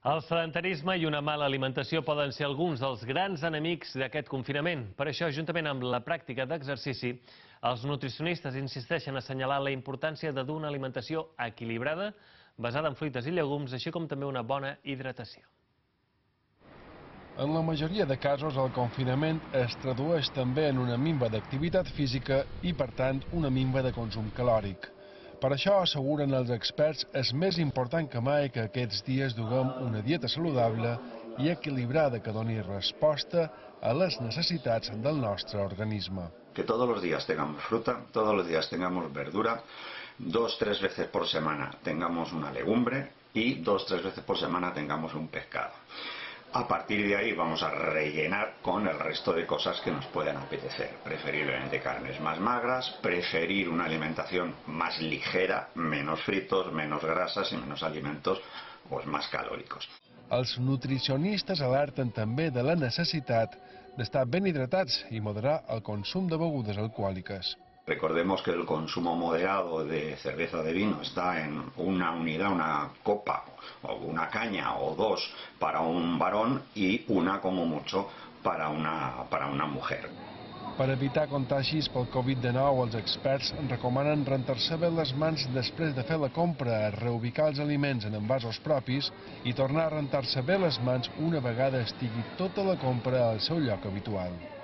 El sedentarisme i una mala alimentació poden ser alguns dels grans enemics d'aquest confinament. Per això, juntament amb la pràctica d'exercici, els nutricionistes insisteixen a assenyalar la importància de dur una alimentació equilibrada, basada en fruites i llegums, així com també una bona hidratació. En la majoria de casos, el confinament es tradueix també en una minva d'activitat física i, per tant, una minva de consum calòric. Per això, asseguren els experts, és més important que mai que aquests dies duguem una dieta saludable i equilibrada que doni resposta a les necessitats del nostre organisme. Que todos los días tengamos fruta, todos los días tengamos verdura, 2-3 veces por semana tengamos una legumbre y 2-3 veces por semana tengamos un pescado. A partir de ahí vamos a rellenar con el resto de cosas que nos puedan apetecer. Preferiblemente carnes más magras, preferir una alimentación más ligera, menos fritos, menos grasas i menos alimentos más calòricos. Els nutricionistes alerten també de la necessitat d'estar ben hidratats i moderar el consum de begudes alcohòliques. Recordemos que el consumo moderado de cerveza de vino está en una unidad, una copa o una caña o dos para un varón y una como mucho para una mujer. Per evitar contagis pel Covid-19, els experts recomanen rentar-se bé les mans després de fer la compra, reubicar els aliments en envasos propis i tornar a rentar-se bé les mans una vegada estigui tota la compra al seu lloc habitual.